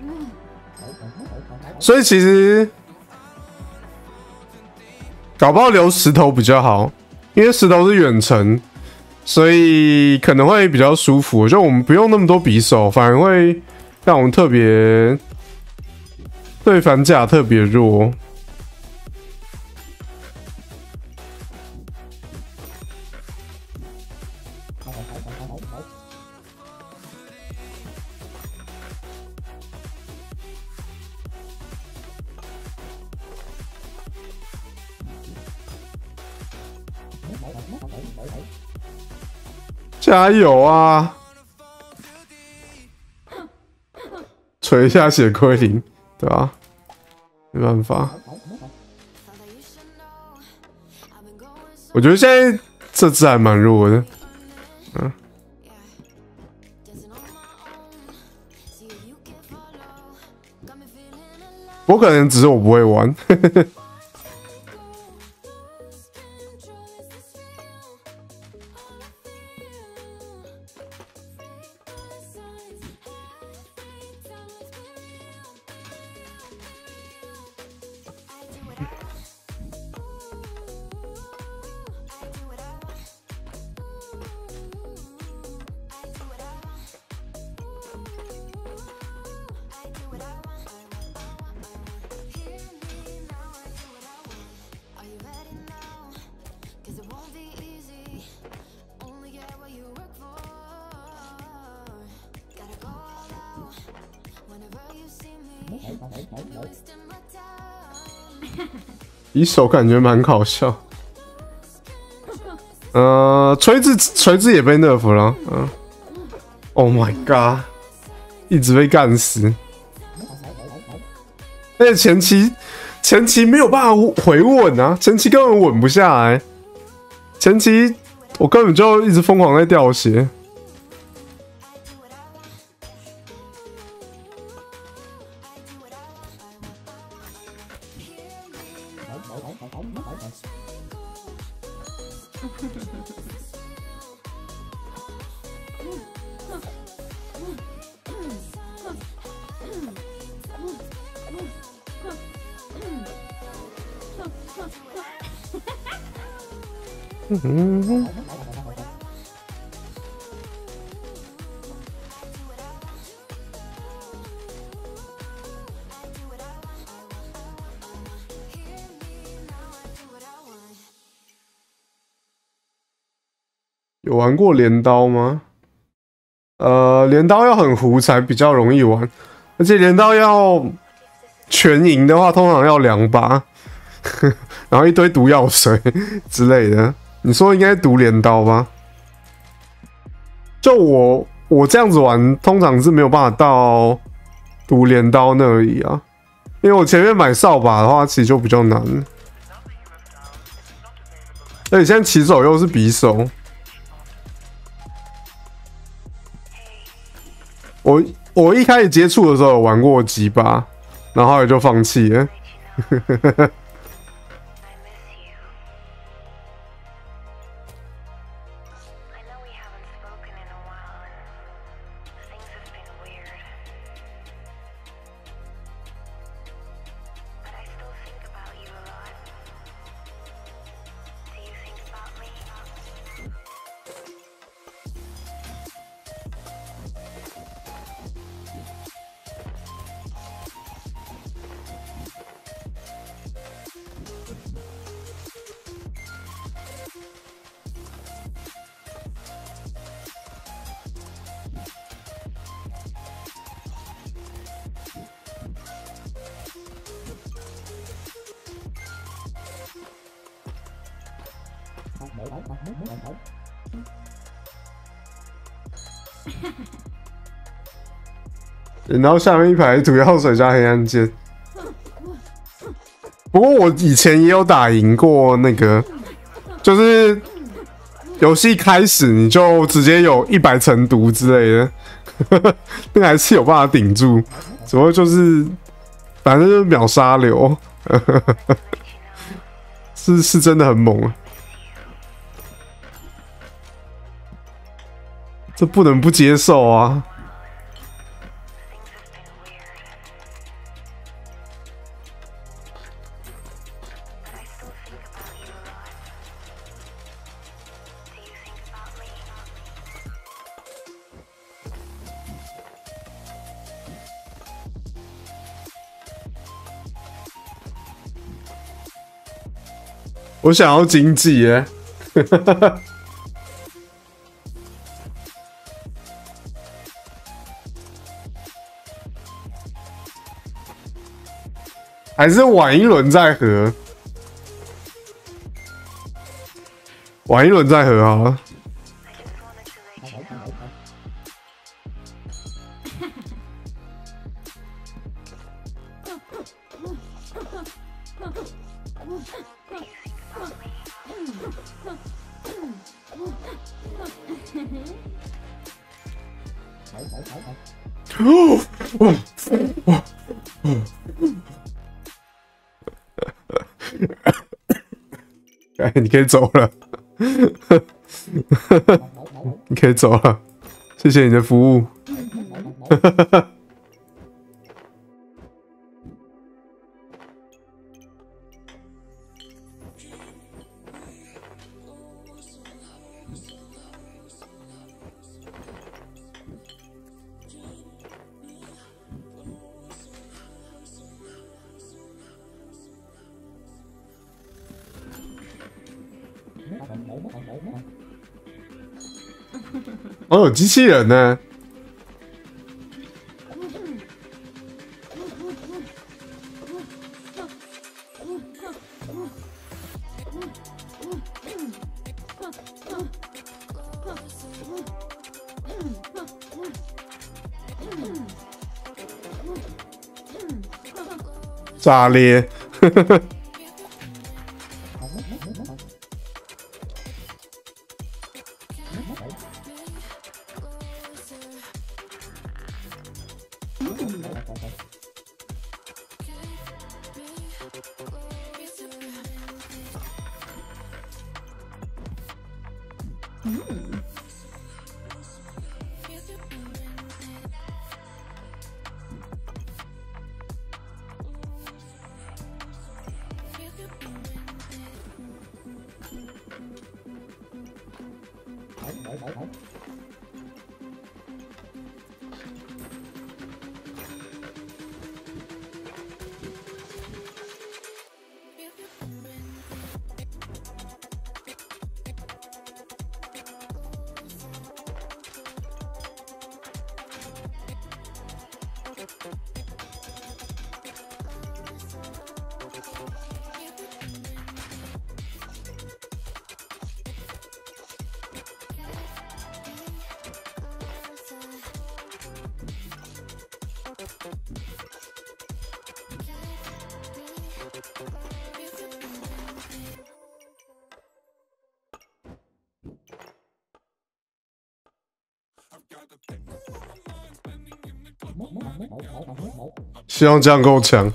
所以其实搞不好留石头比较好，因为石头是远程，所以可能会比较舒服。就我们不用那么多匕首，反而会让我们特别对反甲特别弱。加油啊！捶一下血亏零，对吧？没办法，我觉得现在这只还蛮弱的，嗯。我可能只是我不会玩。一手感觉蛮搞笑。锤子也被 nerf 了。Oh my god， 一直被干死。而且前期没有办法回稳啊，前期根本稳不下来。前期我根本就一直疯狂在掉血。有玩过镰刀吗？镰刀要很糊才比较容易玩，而且镰刀要全赢的话，通常要2把，然后一堆毒药水之类的。你说应该毒镰刀吧？就我这样子玩，通常是没有办法到毒镰刀那里啊，因为我前面买扫把的话，其实就比较难。而且现在起手又是匕首。我一开始接触的时候有玩过几把，然后后来就放弃了。然后下面一排毒药水加黑暗剑。不过我以前也有打赢过那个，就是游戏开始你就直接有100层毒之类的，那个还是有办法顶住，只不过就是反正就是秒杀流，是真的很猛啊！这不能不接受啊！ 我想要经济耶，还是玩一轮再合，玩一轮再合好了。哎，你可以走了，你可以走了，谢谢你的服务。哦，有机器人呢。炸裂！希望这样够强，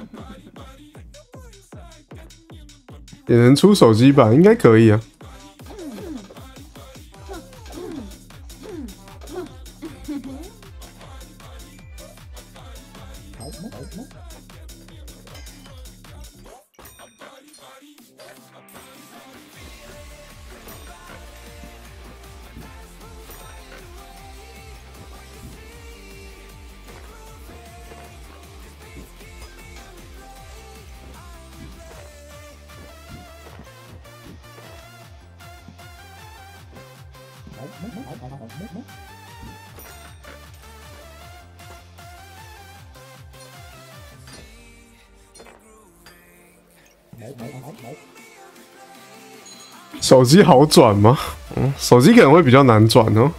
也能出手机版，应该可以啊。手机好转吗？嗯，手机可能会比较难转哦。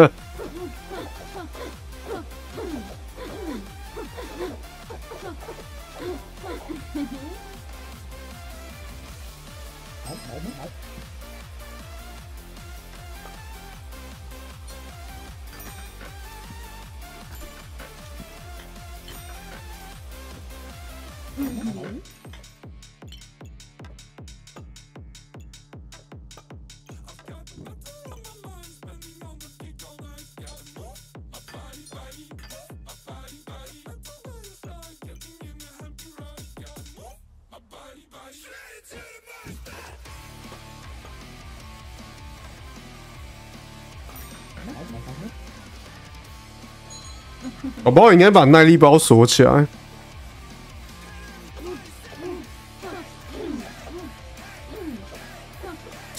宝宝应该把耐力包锁起来。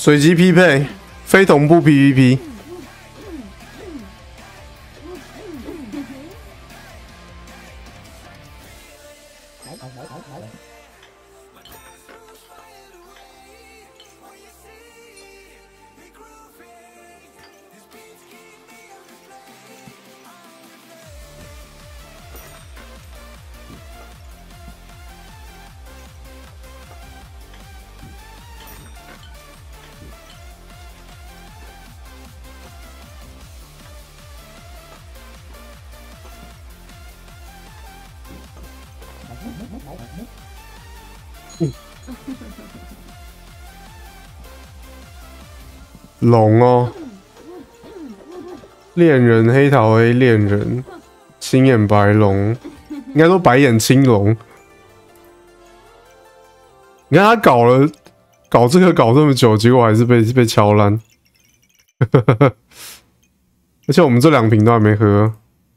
随机匹配，非同步 PVP。龙哦，恋人黑桃 A 恋人，青眼白龙，应该说白眼青龙。你看他搞这个搞这么久，结果还是被敲烂。而且我们这2瓶都还没喝。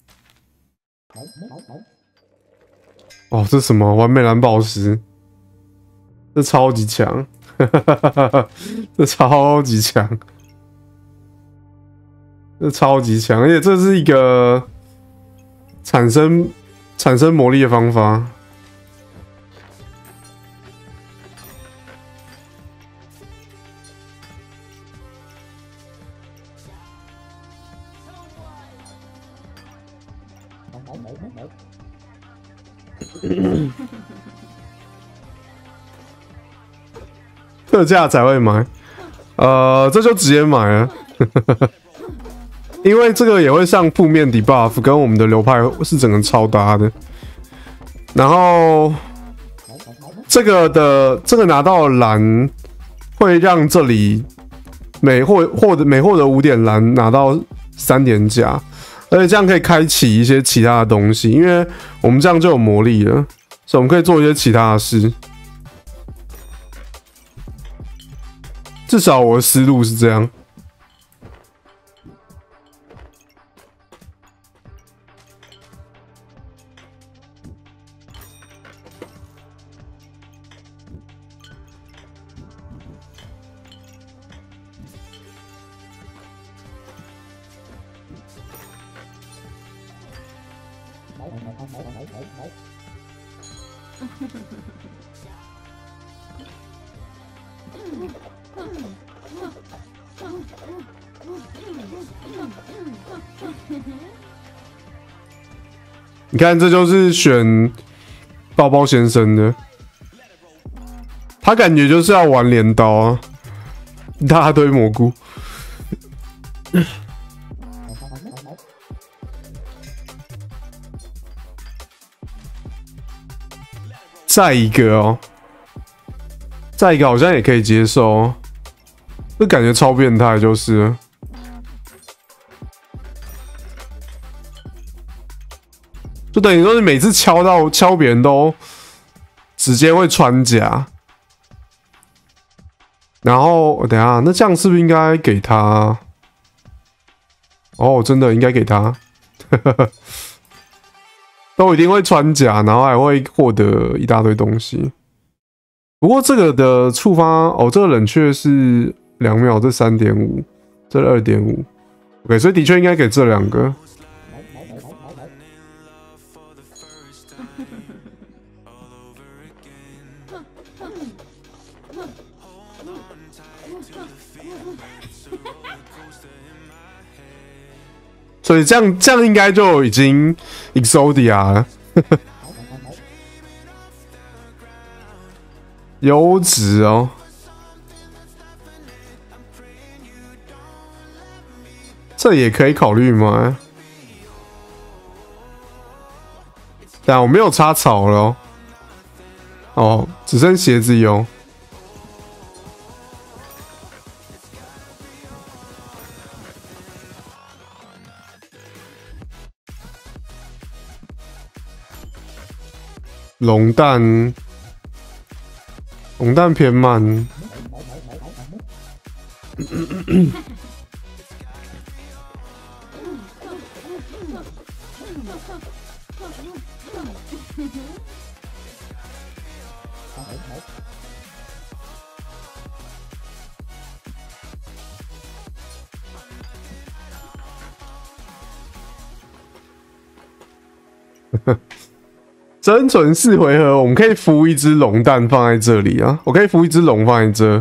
哦，这什么完美蓝宝石？这超级强，这超级强。这超级强，而且这是一个产生魔力的方法。特价才会买，这就直接买了。因为这个也会上负面 debuff， 跟我们的流派是整个超搭的。然后这个拿到蓝，会让这里每获得5点蓝拿到3点甲，而且这样可以开启一些其他的东西，因为我们这样就有魔力了，所以我们可以做一些其他的事。至少我的思路是这样。你看，这就是选包包先生的，他感觉就是要玩镰刀啊，一大堆蘑菇。再一个哦，再一个好像也可以接受哦，这感觉超变态，就是了。就等于说，你每次敲别人都直接会穿甲，然后等一下，那这样是不是应该给他？哦，真的应该给他，都一定会穿甲，然后还会获得一大堆东西。不过这个的触发哦，这个冷却是2秒，这3.5，这2.5。OK， 所以的确应该给这2个。所以这样应该就已经 Exodia 了，优质哦。这也可以考虑吗？但我没有插草了哦，哦，只剩鞋子有。龙蛋偏慢。 生存4回合，我们可以孵一只龙蛋放在这里啊，我可以孵一只龙放在这。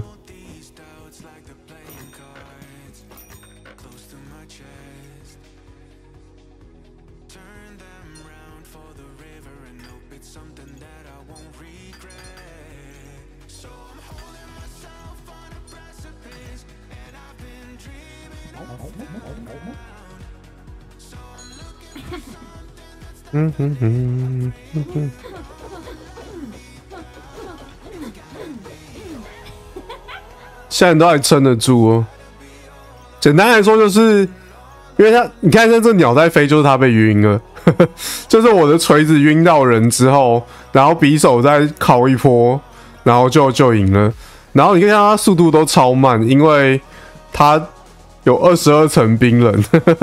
现在都还撑得住哦。简单来说，就是因为它，你看像这鸟在飞，就是它被晕了，就是我的锤子晕到人之后，然后匕首再敲一波，然后就赢了。然后你看它速度都超慢，因为它有22层冰人，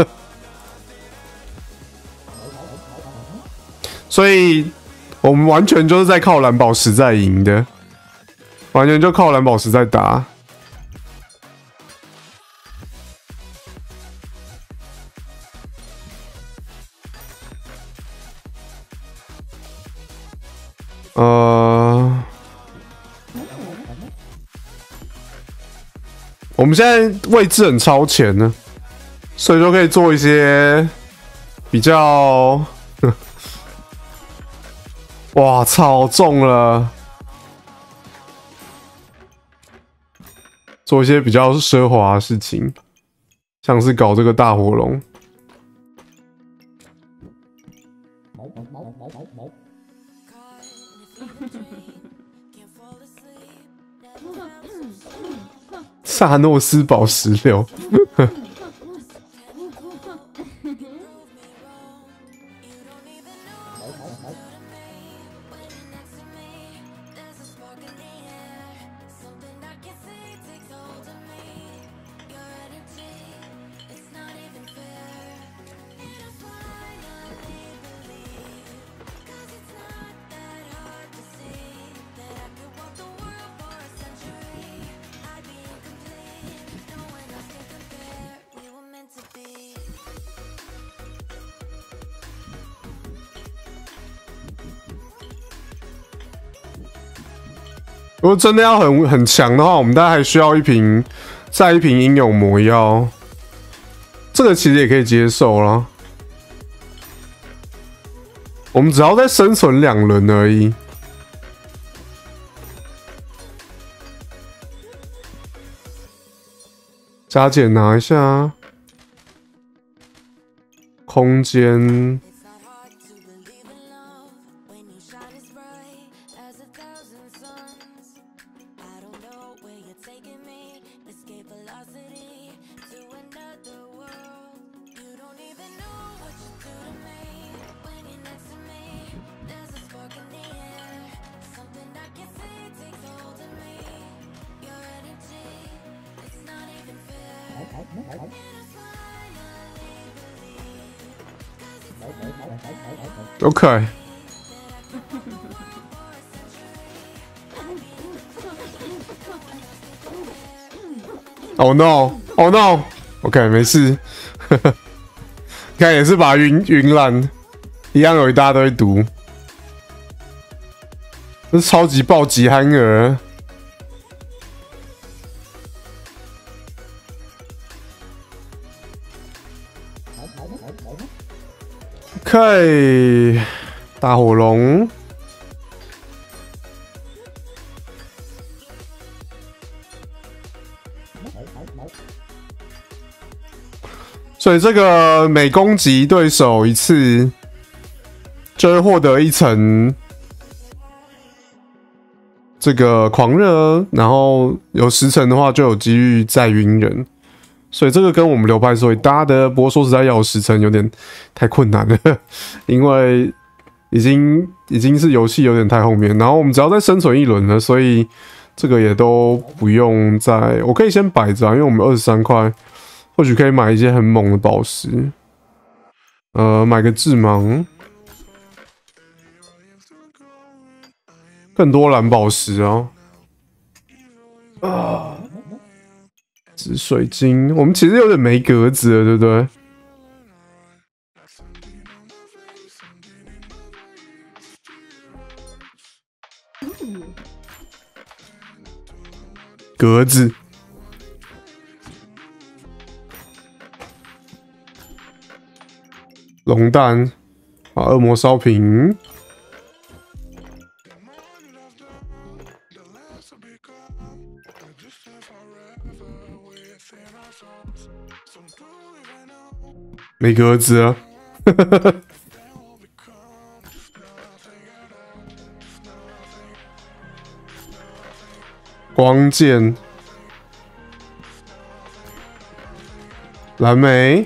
所以我们完全就是在靠蓝宝石在赢的，完全就靠蓝宝石在打。我们现在位置很超前呢，所以就可以做一些比较，哇操，中了！做一些比较奢华的事情，像是搞这个大火龙。萨诺斯宝石流。如果真的要很强的话，我们大概还需要再一瓶英勇魔药，这个其实也可以接受啦。我们只要再生存2轮而已。加减拿一下啊，空间。OK。Oh no! Oh no! OK， 没事。看也是把它晕烂，一样有一大堆毒。这是超级暴击憨儿。OK， 大火龙。所以这个每攻击对手1次，就会获得1层这个狂热，然后有10层的话就有几率再晕人。所以这个跟我们流派是会搭的，不过说实在要有10层有点太困难了，因为已经是游戏有点太后面，然后我们只要再生存1轮了，所以这个也都不用再，我可以先摆着啊，因为我们23块。或许可以买一些很猛的宝石，买个致盲，更多蓝宝石哦。紫水晶，我们其实有点没格子了，对不对？ 格子。龙蛋，啊，恶魔烧瓶，没格子啊，光剑，蓝莓。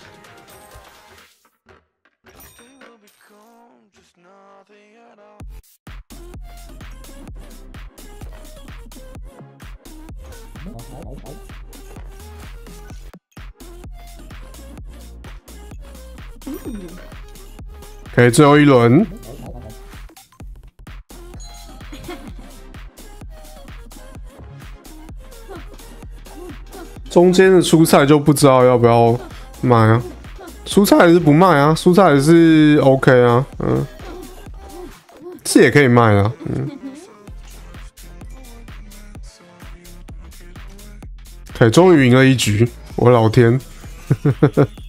OK， 最后一轮，中间的蔬菜就不知道要不要卖啊？蔬菜还是不卖啊？蔬菜还是 OK 啊？嗯，是也可以卖啊。嗯，可以，终于赢了一局，我老天！